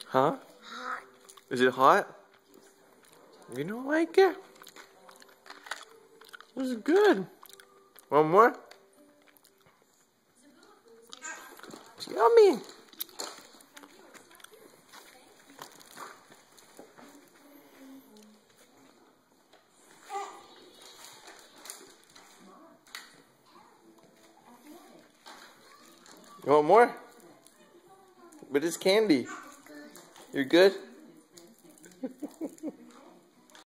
Huh? Hot. Is it hot? You don't like it? It was good. One more? It's yummy. You want more? But it's candy. You're good?